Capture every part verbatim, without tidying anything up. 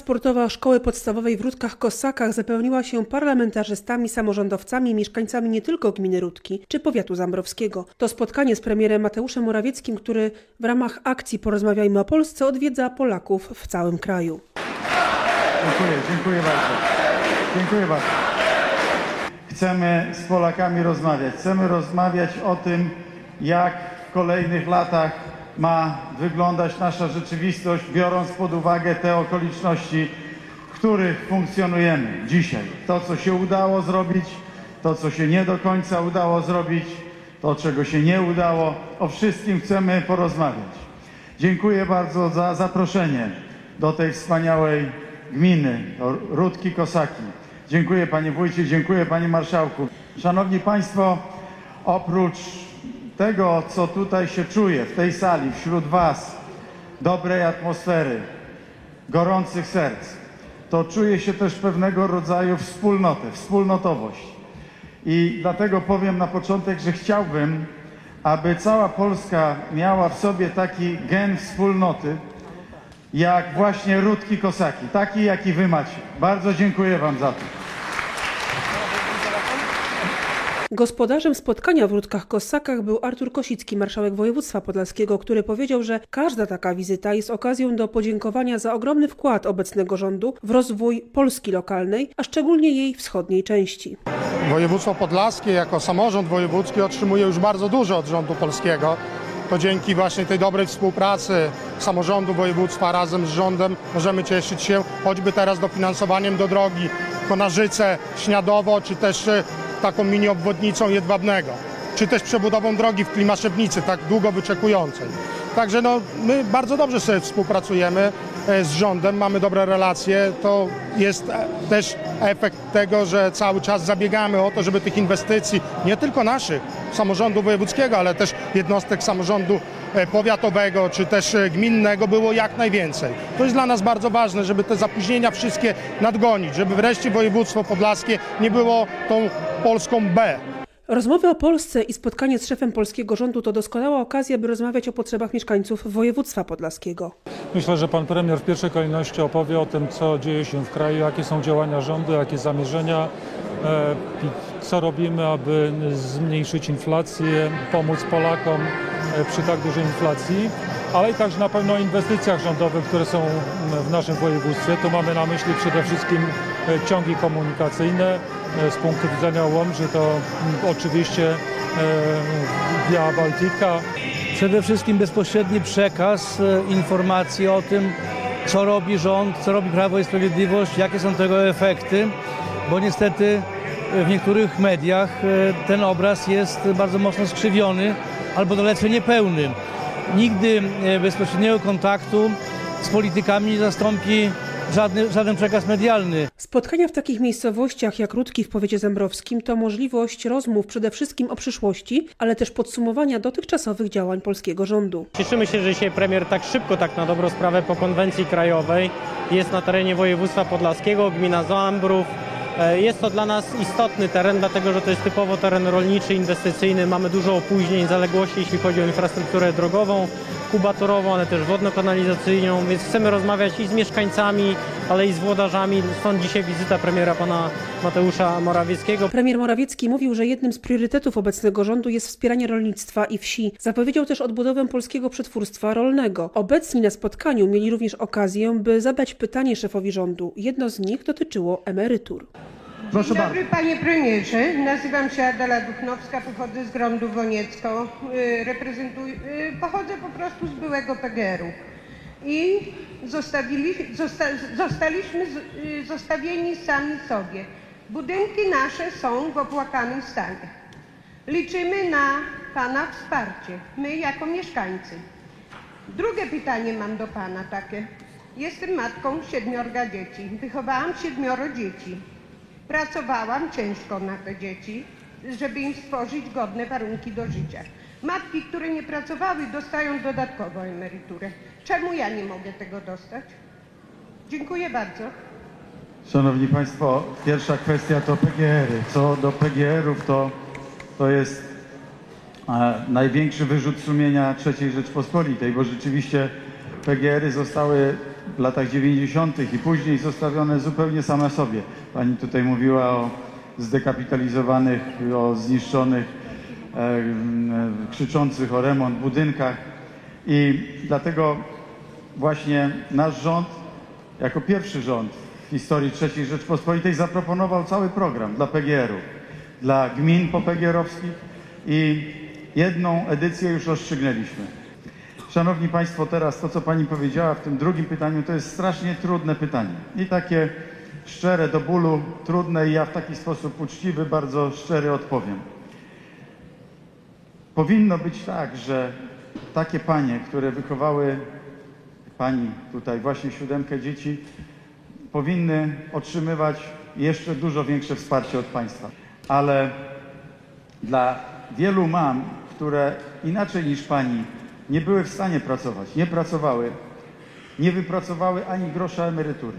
sportowa Szkoły Podstawowej w Rutkach-Kossakach zapełniła się parlamentarzystami, samorządowcami i mieszkańcami nie tylko gminy Rutki czy powiatu zambrowskiego. To spotkanie z premierem Mateuszem Morawieckim, który w ramach akcji Porozmawiajmy o Polsce odwiedza Polaków w całym kraju. Dziękuję, dziękuję bardzo. Dziękuję bardzo. Chcemy z Polakami rozmawiać. Chcemy rozmawiać o tym, jak w kolejnych latach ma wyglądać nasza rzeczywistość, biorąc pod uwagę te okoliczności, w których funkcjonujemy dzisiaj. To, co się udało zrobić, to, co się nie do końca udało zrobić, to, czego się nie udało. O wszystkim chcemy porozmawiać. Dziękuję bardzo za zaproszenie do tej wspaniałej gminy, do Rutki-Kossaki. Dziękuję panie wójcie, dziękuję panie marszałku. Szanowni państwo, oprócz tego, co tutaj się czuje w tej sali, wśród was, dobrej atmosfery, gorących serc, to czuje się też pewnego rodzaju wspólnotę, wspólnotowość. I dlatego powiem na początek, że chciałbym, aby cała Polska miała w sobie taki gen wspólnoty, jak właśnie Rutki-Kossaki, taki jaki wy macie. Bardzo dziękuję wam za to. Gospodarzem spotkania w Rutkach-Kossakach był Artur Kosicki, marszałek województwa podlaskiego, który powiedział, że każda taka wizyta jest okazją do podziękowania za ogromny wkład obecnego rządu w rozwój Polski lokalnej, a szczególnie jej wschodniej części. Województwo podlaskie jako samorząd wojewódzki otrzymuje już bardzo dużo od rządu polskiego. To dzięki właśnie tej dobrej współpracy samorządu województwa razem z rządem możemy cieszyć się choćby teraz dofinansowaniem do drogi Konarzyce, Śniadowo, czy też taką mini obwodnicą Jedwabnego, czy też przebudową drogi w Klimaszewnicy, tak długo wyczekującej. Także no, my bardzo dobrze sobie współpracujemy z rządem, mamy dobre relacje. To jest też efekt tego, że cały czas zabiegamy o to, żeby tych inwestycji, nie tylko naszych, samorządu wojewódzkiego, ale też jednostek samorządu powiatowego, czy też gminnego było jak najwięcej. To jest dla nas bardzo ważne, żeby te zapóźnienia wszystkie nadgonić, żeby wreszcie województwo podlaskie nie było tą Polską B. Rozmowy o Polsce i spotkanie z szefem polskiego rządu to doskonała okazja, by rozmawiać o potrzebach mieszkańców województwa podlaskiego. Myślę, że pan premier w pierwszej kolejności opowie o tym, co dzieje się w kraju, jakie są działania rządu, jakie zamierzenia, co robimy, aby zmniejszyć inflację, pomóc Polakom przy tak dużej inflacji, ale i także na pewno o inwestycjach rządowych, które są w naszym województwie. Tu mamy na myśli przede wszystkim ciągi komunikacyjne. Z punktu widzenia Łomży to oczywiście Via Baltica. Przede wszystkim bezpośredni przekaz, informacje o tym, co robi rząd, co robi Prawo i Sprawiedliwość, jakie są tego efekty, bo niestety w niektórych mediach ten obraz jest bardzo mocno skrzywiony albo dalece niepełny. Nigdy bezpośredniego kontaktu z politykami nie zastąpi Żadny, żaden przekaz medialny. Spotkania w takich miejscowościach jak Rutki w powiecie zambrowskim to możliwość rozmów przede wszystkim o przyszłości, ale też podsumowania dotychczasowych działań polskiego rządu. Cieszymy się, że dzisiaj premier tak szybko, tak na dobrą sprawę po konwencji krajowej jest na terenie województwa podlaskiego, gmina Zambrów. Jest to dla nas istotny teren, dlatego że to jest typowo teren rolniczy, inwestycyjny. Mamy dużo opóźnień, zaległości, jeśli chodzi o infrastrukturę drogową, kubatorową, ale też wodno-kanalizacyjną, więc chcemy rozmawiać i z mieszkańcami, ale i z włodarzami. Stąd dzisiaj wizyta premiera pana Mateusza Morawieckiego. Premier Morawiecki mówił, że jednym z priorytetów obecnego rządu jest wspieranie rolnictwa i wsi. Zapowiedział też odbudowę polskiego przetwórstwa rolnego. Obecni na spotkaniu mieli również okazję, by zadać pytanie szefowi rządu. Jedno z nich dotyczyło emerytur. Proszę Dzień dobry bardzo. Panie premierze, nazywam się Adela Duchnowska, pochodzę z Grądu Woniecko, reprezentuję, pochodzę po prostu z byłego P G R u i zostawili, zosta, zostaliśmy zostawieni sami sobie. Budynki nasze są w opłakanym stanie. Liczymy na pana wsparcie, my jako mieszkańcy. Drugie pytanie mam do pana takie. Jestem matką siedmiorga dzieci, wychowałam siedmioro dzieci. Pracowałam ciężko na te dzieci, żeby im stworzyć godne warunki do życia. Matki, które nie pracowały, dostają dodatkową emeryturę. Czemu ja nie mogę tego dostać? Dziękuję bardzo. Szanowni państwo, pierwsza kwestia to P G R y. Co do P G R ów, to, to jest e, największy wyrzut sumienia trzeciej Rzeczpospolitej, bo rzeczywiście P G R y zostały w latach dziewięćdziesiątych i później zostawione zupełnie same sobie. Pani tutaj mówiła o zdekapitalizowanych, o zniszczonych, e, krzyczących o remont budynkach i dlatego właśnie nasz rząd, jako pierwszy rząd w historii trzeciej Rzeczpospolitej zaproponował cały program dla P G erów, dla gmin popegierowskich i jedną edycję już rozstrzygnęliśmy. Szanowni Państwo, teraz to, co Pani powiedziała w tym drugim pytaniu, to jest strasznie trudne pytanie i takie szczere, do bólu trudne i ja w taki sposób uczciwy, bardzo szczery odpowiem. Powinno być tak, że takie panie, które wychowały Pani tutaj właśnie siódemkę dzieci, powinny otrzymywać jeszcze dużo większe wsparcie od państwa. Ale dla wielu mam, które inaczej niż Pani nie były w stanie pracować, nie pracowały, nie wypracowały ani grosza emerytury.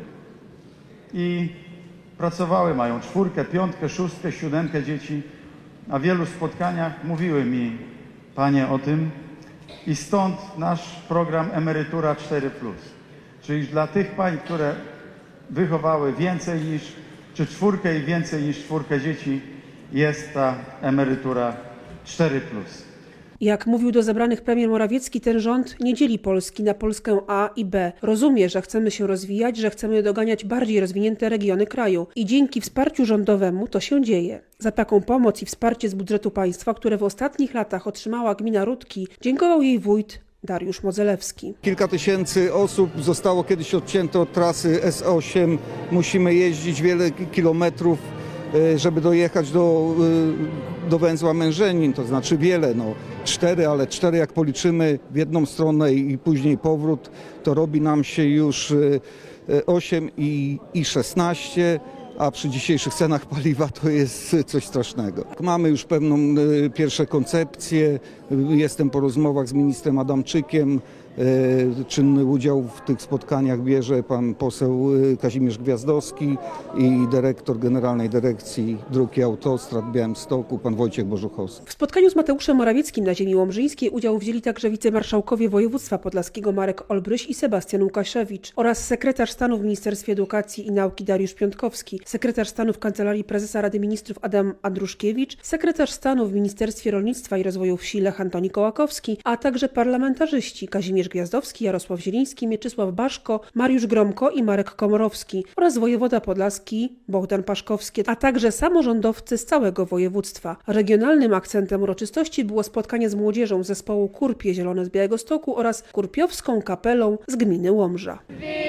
I pracowały, mają czwórkę, piątkę, szóstkę, siódemkę dzieci. Na wielu spotkaniach mówiły mi panie o tym i stąd nasz program Emerytura cztery plus. Czyli dla tych pań, które wychowały więcej niż, czy czwórkę i więcej niż czwórkę dzieci, jest ta emerytura cztery plus. Jak mówił do zebranych premier Morawiecki, ten rząd nie dzieli Polski na Polskę A i B. Rozumie, że chcemy się rozwijać, że chcemy doganiać bardziej rozwinięte regiony kraju. I dzięki wsparciu rządowemu to się dzieje. Za taką pomoc i wsparcie z budżetu państwa, które w ostatnich latach otrzymała gmina Rudki, dziękował jej wójt Dariusz Modzelewski. Kilka tysięcy osób zostało kiedyś odcięte od trasy S osiem. Musimy jeździć wiele kilometrów, żeby dojechać do, do węzła Mężenin, to znaczy wiele, no cztery, ale cztery jak policzymy w jedną stronę i później powrót, to robi nam się już osiem i szesnaście, a przy dzisiejszych cenach paliwa to jest coś strasznego. Mamy już pewną pierwsze koncepcje, jestem po rozmowach z ministrem Adamczykiem, czynny udział w tych spotkaniach bierze pan poseł Kazimierz Gwiazdowski i dyrektor Generalnej Dyrekcji Dróg i Autostrad w Białymstoku, pan Wojciech Bożuchowski. W spotkaniu z Mateuszem Morawieckim na ziemi łomżyńskiej udział wzięli także wicemarszałkowie województwa podlaskiego Marek Olbryś i Sebastian Łukasiewicz oraz sekretarz stanu w Ministerstwie Edukacji i Nauki Dariusz Piątkowski, sekretarz stanu w Kancelarii Prezesa Rady Ministrów Adam Andruszkiewicz, sekretarz stanu w Ministerstwie Rolnictwa i Rozwoju Wsi Lech Antoni Kołakowski, a także parlamentarzyści Kazimierz Gwiazdowski, Jarosław Zieliński, Mieczysław Baszko, Mariusz Gromko i Marek Komorowski oraz wojewoda podlaski Bogdan Paszkowski, a także samorządowcy z całego województwa. Regionalnym akcentem uroczystości było spotkanie z młodzieżą zespołu Kurpie Zielone z Białegostoku oraz kurpiowską kapelą z gminy Łomża.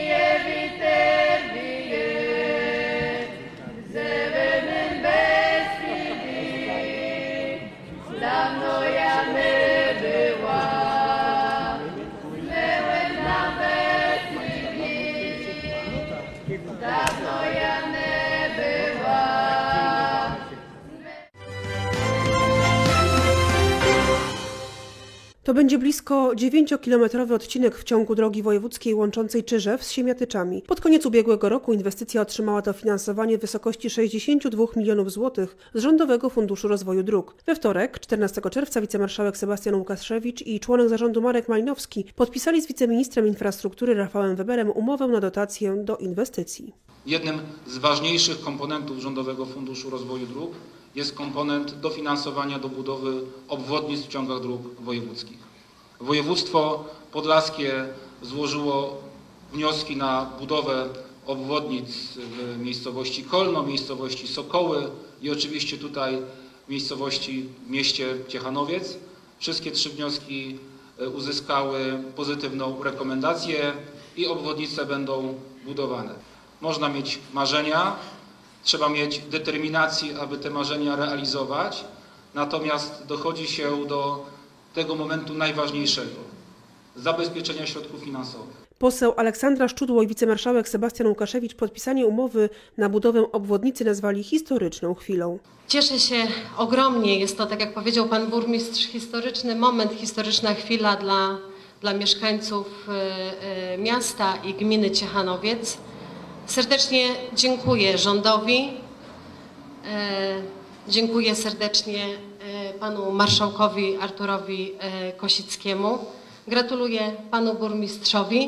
To będzie blisko dziewięciokilometrowy odcinek w ciągu drogi wojewódzkiej łączącej Czyżew z Siemiatyczami. Pod koniec ubiegłego roku inwestycja otrzymała dofinansowanie w wysokości sześćdziesiąt dwa milionów złotych z Rządowego Funduszu Rozwoju Dróg. We wtorek, czternastego czerwca, wicemarszałek Sebastian Łukasiewicz i członek zarządu Marek Malinowski podpisali z wiceministrem infrastruktury Rafałem Weberem umowę na dotację do inwestycji. Jednym z ważniejszych komponentów Rządowego Funduszu Rozwoju Dróg jest komponent dofinansowania do budowy obwodnic w ciągach dróg wojewódzkich. Województwo podlaskie złożyło wnioski na budowę obwodnic w miejscowości Kolno, miejscowości Sokoły i oczywiście tutaj w miejscowości w mieście Ciechanowiec. Wszystkie trzy wnioski uzyskały pozytywną rekomendację i obwodnice będą budowane. Można mieć marzenia, trzeba mieć determinację, aby te marzenia realizować, natomiast dochodzi się do tego momentu najważniejszego – zabezpieczenia środków finansowych. Poseł Aleksandra Szczudło i wicemarszałek Sebastian Łukasiewicz podpisanie umowy na budowę obwodnicy nazwali historyczną chwilą. Cieszę się ogromnie, jest to, tak jak powiedział pan burmistrz, historyczny moment, historyczna chwila dla, dla mieszkańców y, y, miasta i gminy Ciechanowiec. Serdecznie dziękuję rządowi, e, dziękuję serdecznie e, panu marszałkowi Arturowi e, Kosickiemu, gratuluję panu burmistrzowi,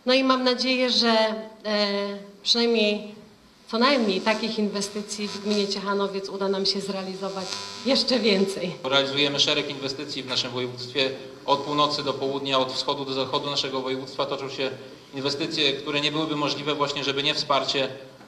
No i mam nadzieję, że e, przynajmniej co najmniej takich inwestycji w gminie Ciechanowiec uda nam się zrealizować jeszcze więcej. Realizujemy szereg inwestycji w naszym województwie od północy do południa, od wschodu do zachodu naszego województwa. Toczą się inwestycje, które nie byłyby możliwe właśnie, żeby nie wsparcie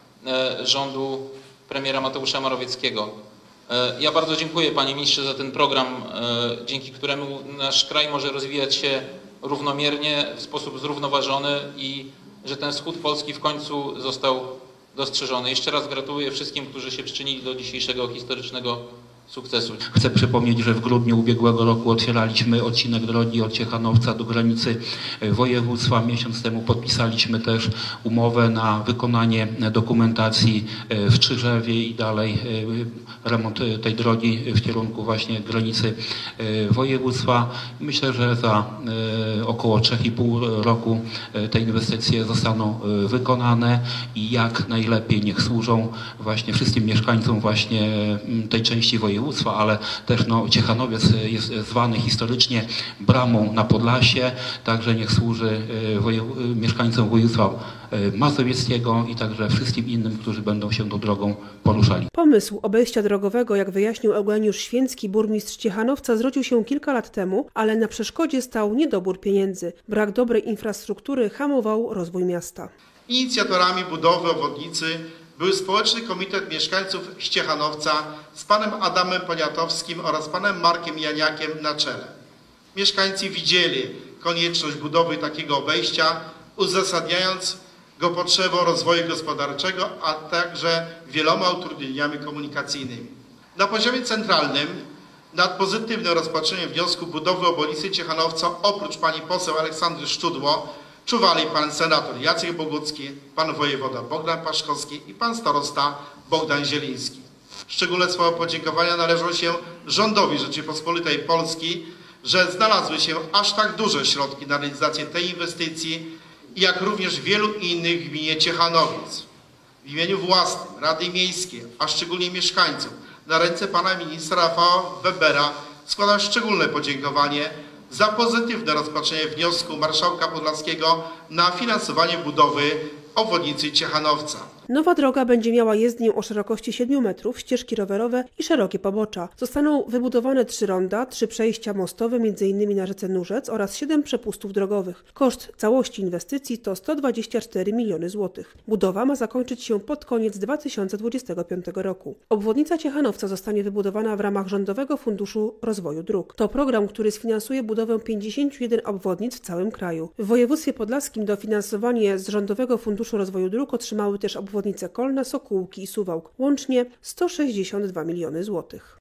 e, rządu premiera Mateusza Morawieckiego. E, ja bardzo dziękuję panie ministrze za ten program, e, dzięki któremu nasz kraj może rozwijać się równomiernie, w sposób zrównoważony i że ten wschód Polski w końcu został dostrzeżony. Jeszcze raz gratuluję wszystkim, którzy się przyczynili do dzisiejszego historycznego sukcesu. Chcę przypomnieć, że w grudniu ubiegłego roku otwieraliśmy odcinek drogi od Ciechanowca do granicy województwa. Miesiąc temu podpisaliśmy też umowę na wykonanie dokumentacji w Czyżewie i dalej remont tej drogi w kierunku właśnie granicy województwa. Myślę, że za około trzy i pół roku te inwestycje zostaną wykonane i jak najlepiej niech służą właśnie wszystkim mieszkańcom właśnie tej części województwa. Województwa, ale też no, Ciechanowiec jest zwany historycznie bramą na Podlasie, także niech służy wojew- mieszkańcom województwa mazowieckiego i także wszystkim innym, którzy będą się tą drogą poruszali. Pomysł obejścia drogowego, jak wyjaśnił Eugeniusz Święcki, burmistrz Ciechanowca, zrodził się kilka lat temu, ale na przeszkodzie stał niedobór pieniędzy. Brak dobrej infrastruktury hamował rozwój miasta. Inicjatorami budowy obwodnicy był Społeczny Komitet Mieszkańców Ciechanowca z panem Adamem Poniatowskim oraz panem Markiem Janiakiem na czele. Mieszkańcy widzieli konieczność budowy takiego obejścia, uzasadniając go potrzebą rozwoju gospodarczego, a także wieloma utrudnieniami komunikacyjnymi. Na poziomie centralnym nad pozytywnym rozpatrzeniem wniosku budowy obwodnicy Ciechanowca oprócz pani poseł Aleksandry Szczudło czuwali pan senator Jacek Bogucki, pan wojewoda Bogdan Paszkowski i pan starosta Bogdan Zieliński. Szczególne słowa podziękowania należą się rządowi Rzeczypospolitej Polskiej, że znalazły się aż tak duże środki na realizację tej inwestycji, jak również wielu innych w gminie Ciechanowiec. W imieniu własnym, Rady Miejskiej, a szczególnie mieszkańców, na ręce pana ministra Rafała Webera składam szczególne podziękowanie za pozytywne rozpatrzenie wniosku marszałka podlaskiego na finansowanie budowy obwodnicy Ciechanowca. Nowa droga będzie miała jezdnię o szerokości siedmiu metrów, ścieżki rowerowe i szerokie pobocza. Zostaną wybudowane trzy ronda, trzy przejścia mostowe, między innymi na rzece Nurzec oraz siedem przepustów drogowych. Koszt całości inwestycji to sto dwadzieścia cztery miliony złotych. Budowa ma zakończyć się pod koniec dwa tysiące dwudziestego piątego roku. Obwodnica Ciechanowca zostanie wybudowana w ramach Rządowego Funduszu Rozwoju Dróg. To program, który sfinansuje budowę pięćdziesięciu jeden obwodnic w całym kraju. W województwie podlaskim dofinansowanie z Rządowego Funduszu Rozwoju Dróg otrzymały też obwodnice Kolna, Sokółki i Suwałk. Łącznie sto sześćdziesiąt dwa miliony złotych.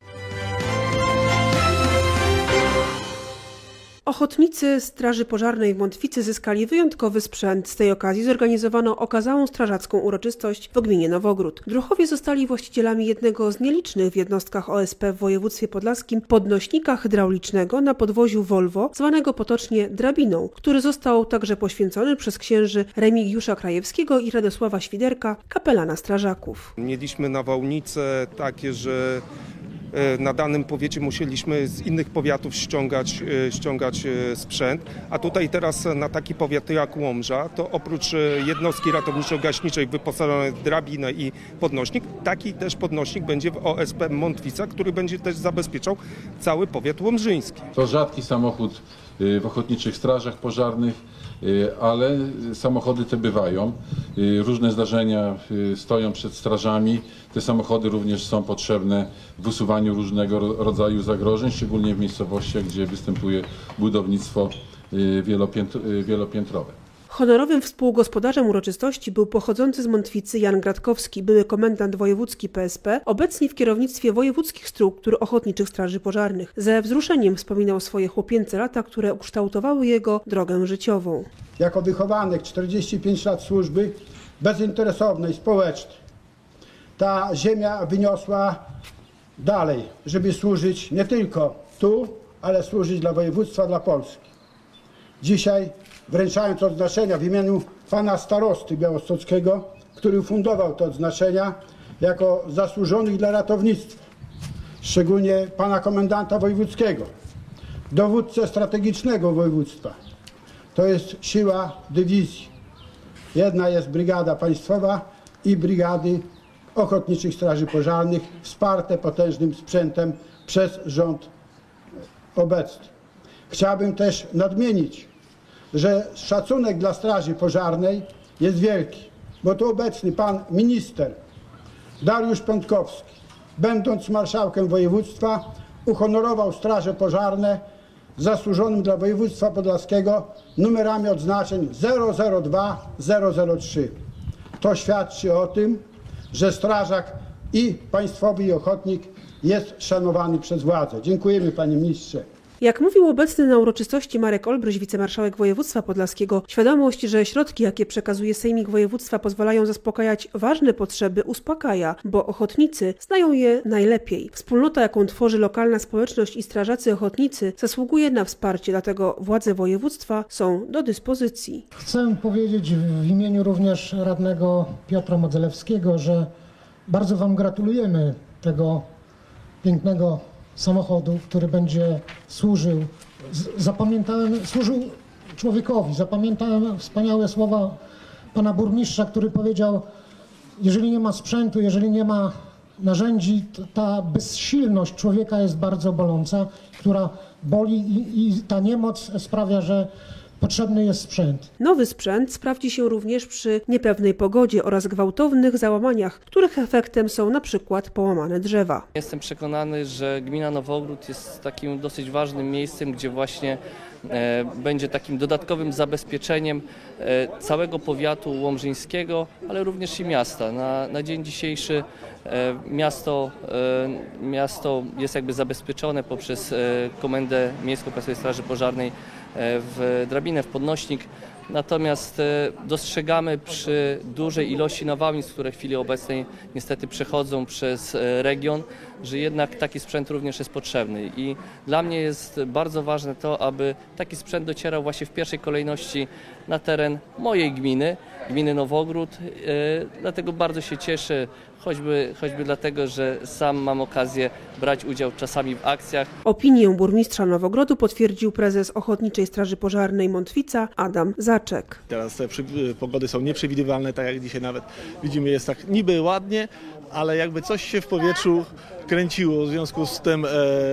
Ochotnicy Straży Pożarnej w Montwicy zyskali wyjątkowy sprzęt. Z tej okazji zorganizowano okazałą strażacką uroczystość w gminie Nowogród. Druhowie zostali właścicielami jednego z nielicznych w jednostkach O S P w województwie podlaskim podnośnika hydraulicznego na podwoziu Volvo, zwanego potocznie drabiną, który został także poświęcony przez księży Remigiusza Krajewskiego i Radosława Świderka, kapelana strażaków. Mieliśmy nawałnice takie, że na danym powiecie musieliśmy z innych powiatów ściągać, ściągać sprzęt, a tutaj teraz na taki powiat jak Łomża, to oprócz jednostki ratowniczo-gaśniczej wyposażonej w drabinę i podnośnik, taki też podnośnik będzie w O S P Montwica, który będzie też zabezpieczał cały powiat łomżyński. To rzadki samochód w ochotniczych strażach pożarnych, ale samochody te bywają. Różne zdarzenia stoją przed strażami. Te samochody również są potrzebne w usuwaniu różnego rodzaju zagrożeń, szczególnie w miejscowościach, gdzie występuje budownictwo wielopiętrowe. Honorowym współgospodarzem uroczystości był pochodzący z Montwicy Jan Gratkowski, były komendant wojewódzki P S P, obecnie w kierownictwie wojewódzkich struktur ochotniczych straży pożarnych. Ze wzruszeniem wspominał swoje chłopięce lata, które ukształtowały jego drogę życiową. Jako wychowanek czterdzieści pięć lat służby bezinteresownej, społecznej, ta ziemia wyniosła dalej, żeby służyć nie tylko tu, ale służyć dla województwa, dla Polski. Dzisiaj wręczając odznaczenia w imieniu pana starosty białostockiego, który ufundował te odznaczenia jako zasłużonych dla ratownictwa, szczególnie pana komendanta wojewódzkiego, dowódcę strategicznego województwa. To jest siła dywizji. Jedna jest brygada państwowa i brigady ochotniczych straży pożarnych wsparte potężnym sprzętem przez rząd obecny. Chciałbym też nadmienić, że szacunek dla straży pożarnej jest wielki, bo tu obecny pan minister Dariusz Piontkowski, będąc marszałkiem województwa, uhonorował straże pożarne zasłużonym dla województwa podlaskiego numerami odznaczeń zero zero dwa zero zero trzy. To świadczy o tym, że strażak i państwowy i ochotnik jest szanowany przez władzę. Dziękujemy, panie ministrze. Jak mówił obecny na uroczystości Marek Olbryś, wicemarszałek województwa podlaskiego, świadomość, że środki, jakie przekazuje Sejmik Województwa, pozwalają zaspokajać ważne potrzeby, uspokaja, bo ochotnicy znają je najlepiej. Wspólnota, jaką tworzy lokalna społeczność i strażacy ochotnicy, zasługuje na wsparcie, dlatego władze województwa są do dyspozycji. Chcę powiedzieć w imieniu również radnego Piotra Modzelewskiego, że bardzo wam gratulujemy tego pięknego samochodu, który będzie służył, zapamiętałem, służył człowiekowi. Zapamiętałem wspaniałe słowa pana burmistrza, który powiedział, jeżeli nie ma sprzętu, jeżeli nie ma narzędzi, to ta bezsilność człowieka jest bardzo boląca, która boli i, i ta niemoc sprawia, że potrzebny jest sprzęt. Nowy sprzęt sprawdzi się również przy niepewnej pogodzie oraz gwałtownych załamaniach, których efektem są na przykład połamane drzewa. Jestem przekonany, że gmina Nowogród jest takim dosyć ważnym miejscem, gdzie właśnie e, będzie takim dodatkowym zabezpieczeniem e, całego powiatu łomżyńskiego, ale również i miasta. Na, na dzień dzisiejszy e, miasto, e, miasto jest jakby zabezpieczone poprzez e, Komendę Miejską Państwowej Straży Pożarnej w drabinę, w podnośnik. Natomiast dostrzegamy przy dużej ilości nawałnic, które w chwili obecnej niestety przechodzą przez region, że jednak taki sprzęt również jest potrzebny. I dla mnie jest bardzo ważne to, aby taki sprzęt docierał właśnie w pierwszej kolejności na teren mojej gminy, gminy Nowogród. Dlatego bardzo się cieszę, choćby, choćby dlatego, że sam mam okazję brać udział czasami w akcjach. Opinię burmistrza Nowogrodu potwierdził prezes Ochotniczej Straży Pożarnej Montwica Adam Zaczek. Teraz te pogody są nieprzewidywalne, tak jak dzisiaj nawet widzimy, jest tak niby ładnie, ale jakby coś się w powietrzu kręciło, w związku z tym e,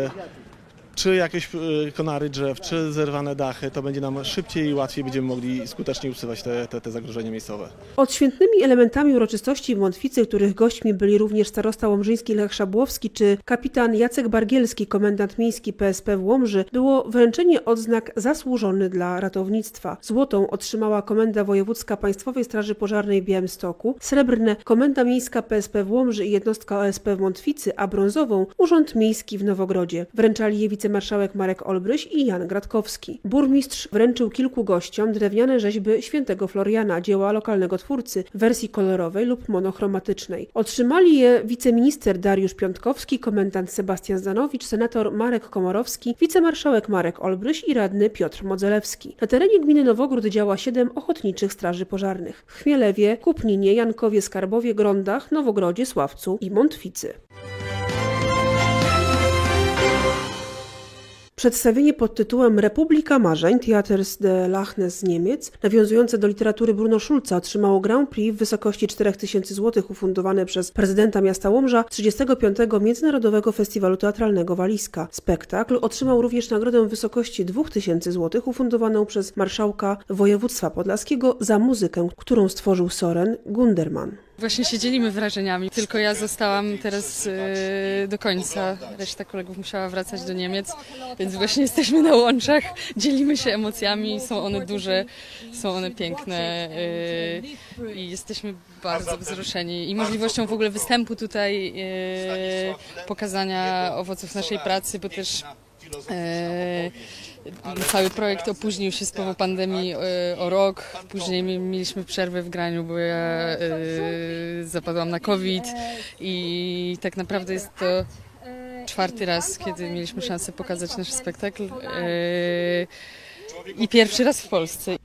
czy jakieś konary drzew, czy zerwane dachy, to będzie nam szybciej i łatwiej będziemy mogli skutecznie usuwać te, te, te zagrożenia miejscowe. Odświętnymi elementami uroczystości w Montwicy, których gośćmi byli również starosta łomżyński Lech Szabłowski czy kapitan Jacek Bargielski, komendant miejski P S P w Łomży, było wręczenie odznak zasłużony dla ratownictwa. Złotą otrzymała Komenda Wojewódzka Państwowej Straży Pożarnej w Białymstoku, srebrne Komenda Miejska P S P w Łomży i jednostka O S P w Montwicy, a brązową Urząd Miejski w Nowogrodzie. Wręczali je wicemarszałek Marek Olbryś i Jan Gratkowski. Burmistrz wręczył kilku gościom drewniane rzeźby świętego Floriana, dzieła lokalnego twórcy w wersji kolorowej lub monochromatycznej. Otrzymali je wiceminister Dariusz Piontkowski, komendant Sebastian Zanowicz, senator Marek Komorowski, wicemarszałek Marek Olbryś i radny Piotr Modzelewski. Na terenie gminy Nowogród działa siedem ochotniczych straży pożarnych w Chmielewie, Kupninie, Jankowie, Skarbowie, Grądach, Nowogrodzie, Sławcu i Montwicy. Przedstawienie pod tytułem Republika Marzeń, Theaters de Lachnes z Niemiec, nawiązujące do literatury Bruno Schulza, otrzymało Grand Prix w wysokości czterech tysięcy złotych ufundowane przez prezydenta miasta Łomża trzydziestego piątego Międzynarodowego Festiwalu Teatralnego Walizka. Spektakl otrzymał również nagrodę w wysokości dwóch tysięcy złotych ufundowaną przez marszałka województwa podlaskiego za muzykę, którą stworzył Soren Gunderman. Właśnie się dzielimy wrażeniami, tylko ja zostałam teraz yy, do końca, reszta kolegów musiała wracać do Niemiec, więc właśnie jesteśmy na łączach, dzielimy się emocjami, są one duże, są one piękne yy, i jesteśmy bardzo wzruszeni i możliwością w ogóle występu tutaj, yy, pokazania owoców naszej pracy, bo też yy, cały projekt opóźnił się z powodu pandemii o rok, później mieliśmy przerwę w graniu, bo ja y, zapadłam na COVID i tak naprawdę jest to czwarty raz, kiedy mieliśmy szansę pokazać nasz spektakl y, i pierwszy raz w Polsce.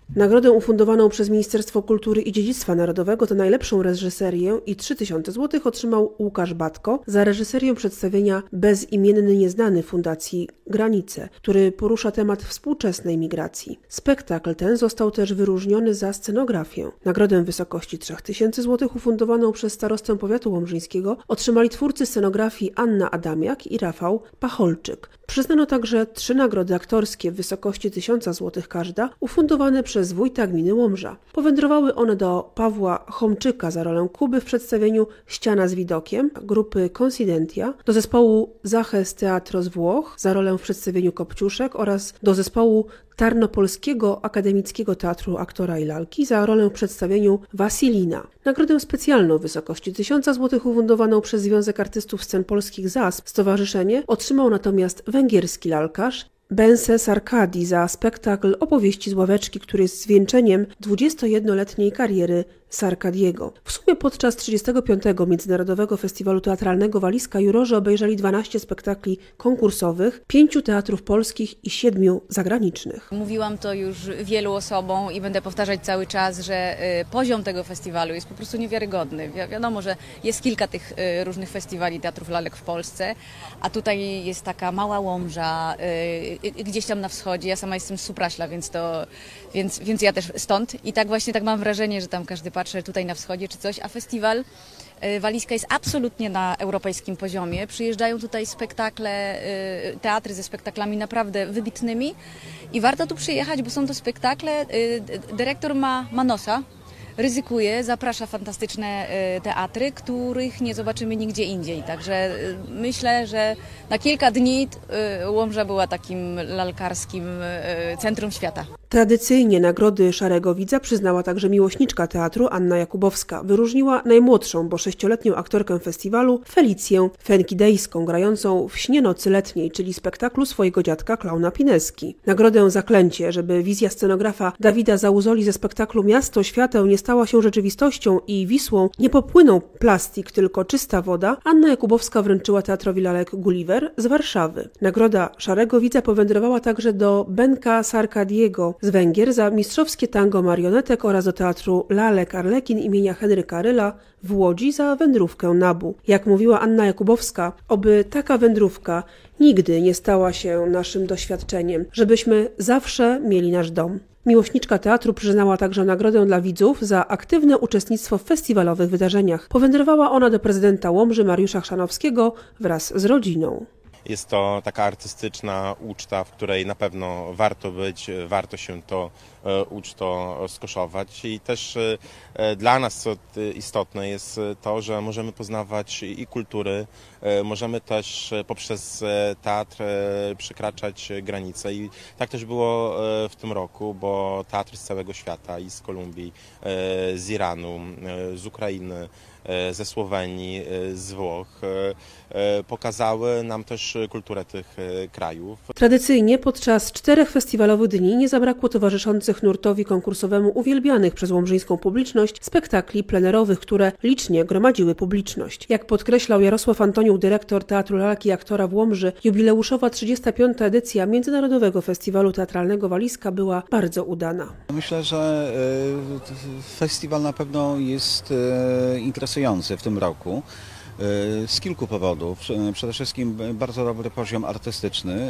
Nagrodę ufundowaną przez Ministerstwo Kultury i Dziedzictwa Narodowego za najlepszą reżyserię i trzy tysiące złotych otrzymał Łukasz Batko za reżyserię przedstawienia Bezimienny Nieznany Fundacji Granice, który porusza temat współczesnej migracji. Spektakl ten został też wyróżniony za scenografię. Nagrodę w wysokości trzech tysięcy złotych ufundowaną przez starostę powiatu łomżyńskiego otrzymali twórcy scenografii Anna Adamiak i Rafał Pacholczyk. Przyznano także trzy nagrody aktorskie w wysokości tysiąca złotych każda, ufundowane przez wójta gminy Łomża. Powędrowały one do Pawła Chomczyka za rolę Kuby w przedstawieniu Ściana z widokiem grupy Considentia, do zespołu Zaches Teatro z Włoch za rolę w przedstawieniu Kopciuszek oraz do zespołu Tarnopolskiego Akademickiego Teatru Aktora i Lalki za rolę w przedstawieniu Wasilina. Nagrodę specjalną w wysokości tysiąca złotych ufundowaną przez Związek Artystów Scen Polskich Z A S P stowarzyszenie otrzymał natomiast węgierski lalkarz Bense Sarkadi za spektakl Opowieści z ławeczki, który jest zwieńczeniem dwudziestojednoletniej kariery Sarkadiego. W sumie podczas trzydziestego piątego Międzynarodowego Festiwalu Teatralnego Walizka jurorzy obejrzeli dwanaście spektakli konkursowych, pięciu teatrów polskich i siedmiu zagranicznych. Mówiłam to już wielu osobom i będę powtarzać cały czas, że poziom tego festiwalu jest po prostu niewiarygodny. Wi- wiadomo, że jest kilka tych różnych festiwali teatrów lalek w Polsce, a tutaj jest taka mała Łomża, gdzieś tam na wschodzie. Ja sama jestem z Supraśla, więc, to, więc, więc ja też stąd i tak właśnie tak mam wrażenie, że tam każdy patrzy tutaj na wschodzie czy coś, a festiwal Walizka jest absolutnie na europejskim poziomie. Przyjeżdżają tutaj spektakle, teatry ze spektaklami naprawdę wybitnymi i warto tu przyjechać, bo są to spektakle, dyrektor ma, ma nosa, ryzykuje, zaprasza fantastyczne teatry, których nie zobaczymy nigdzie indziej. Także myślę, że na kilka dni Łomża była takim lalkarskim centrum świata. Tradycyjnie nagrody Szarego Widza przyznała także miłośniczka teatru Anna Jakubowska. Wyróżniła najmłodszą, bo sześcioletnią aktorkę festiwalu Felicję Fenkidejską, grającą w Śnie nocy letniej, czyli spektaklu swojego dziadka klauna Pineski. Nagrodę Zaklęcie, żeby wizja scenografa Dawida Zauzoli ze spektaklu Miasto Świateł nie stała się rzeczywistością i Wisłą nie popłynął plastik, tylko czysta woda, Anna Jakubowska wręczyła teatrowi lalek Gulliver z Warszawy. Nagroda Szarego Widza powędrowała także do Benka Sarkadiego z Węgier za mistrzowskie tango marionetek oraz do Teatru Lalek Arlekin imienia Henryka Ryla w Łodzi za wędrówkę Nabu. Jak mówiła Anna Jakubowska, oby taka wędrówka nigdy nie stała się naszym doświadczeniem, żebyśmy zawsze mieli nasz dom. Miłośniczka teatru przyznała także nagrodę dla widzów za aktywne uczestnictwo w festiwalowych wydarzeniach. Powędrowała ona do prezydenta Łomży Mariusza Chrzanowskiego wraz z rodziną. Jest to taka artystyczna uczta, w której na pewno warto być, warto się to uczto skoszować i też dla nas co istotne jest to, że możemy poznawać i kultury, możemy też poprzez teatr przekraczać granice i tak też było w tym roku, bo teatry z całego świata i z Kolumbii, z Iranu, z Ukrainy, ze Słowenii, z Włoch pokazały nam też kulturę tych krajów. Tradycyjnie podczas czterech festiwalowych dni nie zabrakło towarzyszących nurtowi konkursowemu uwielbianych przez łomżyńską publiczność spektakli plenerowych, które licznie gromadziły publiczność. Jak podkreślał Jarosław Antoniuk, dyrektor Teatru Lalki i Aktora w Łomży, jubileuszowa trzydziesta piąta edycja Międzynarodowego Festiwalu Teatralnego Walizka była bardzo udana. Myślę, że festiwal na pewno jest interesujący w tym roku. Z kilku powodów. Przede wszystkim bardzo dobry poziom artystyczny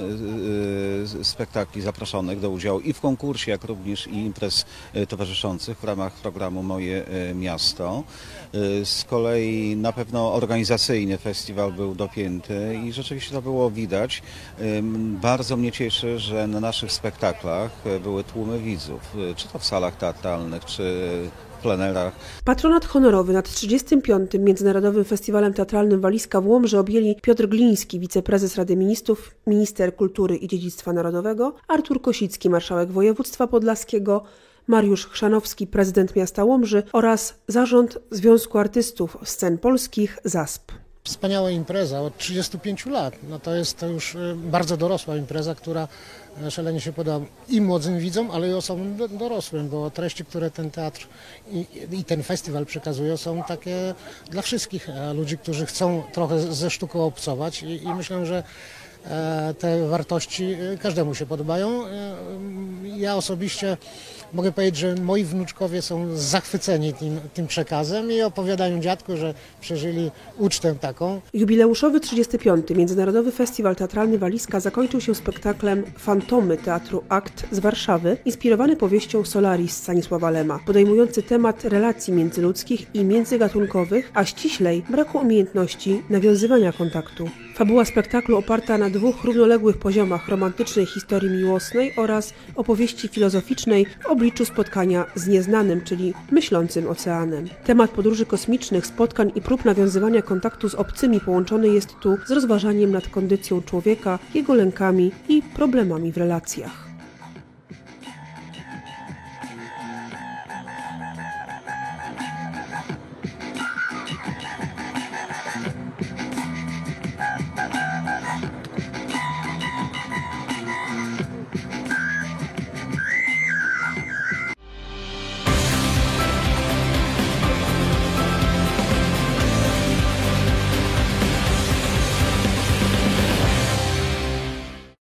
spektakli zaproszonych do udziału i w konkursie, jak również i imprez towarzyszących w ramach programu Moje Miasto. Z kolei na pewno organizacyjny festiwal był dopięty i rzeczywiście to było widać. Bardzo mnie cieszy, że na naszych spektaklach były tłumy widzów, czy to w salach teatralnych, czy plenerach. Patronat honorowy nad trzydziestym piątym Międzynarodowym Festiwalem Teatralnym Walizka w Łomży objęli Piotr Gliński, wiceprezes Rady Ministrów, minister kultury i dziedzictwa narodowego, Artur Kosicki, marszałek województwa podlaskiego, Mariusz Chrzanowski, prezydent miasta Łomży oraz zarząd Związku Artystów Scen Polskich Z A S P. Wspaniała impreza od trzydziestu pięciu lat. No to jest to już bardzo dorosła impreza, która szalenie się podoba i młodym widzom, ale i osobom dorosłym, bo treści, które ten teatr i, i ten festiwal przekazują, są takie dla wszystkich ludzi, którzy chcą trochę ze sztuką obcować i, i myślę, że te wartości każdemu się podobają. Ja osobiście mogę powiedzieć, że moi wnuczkowie są zachwyceni tym, tym przekazem i opowiadają dziadku, że przeżyli ucztę taką. Jubileuszowy trzydziesty piąty Międzynarodowy Festiwal Teatralny Walizka zakończył się spektaklem Fantomy Teatru Akt z Warszawy, inspirowany powieścią Solaris Stanisława Lema, podejmujący temat relacji międzyludzkich i międzygatunkowych, a ściślej braku umiejętności nawiązywania kontaktu. Fabuła spektaklu oparta na dwóch równoległych poziomach romantycznej historii miłosnej oraz opowieści filozoficznej w obliczu spotkania z nieznanym, czyli myślącym oceanem. Temat podróży kosmicznych, spotkań i prób nawiązywania kontaktu z obcymi połączony jest tu z rozważaniem nad kondycją człowieka, jego lękami i problemami w relacjach.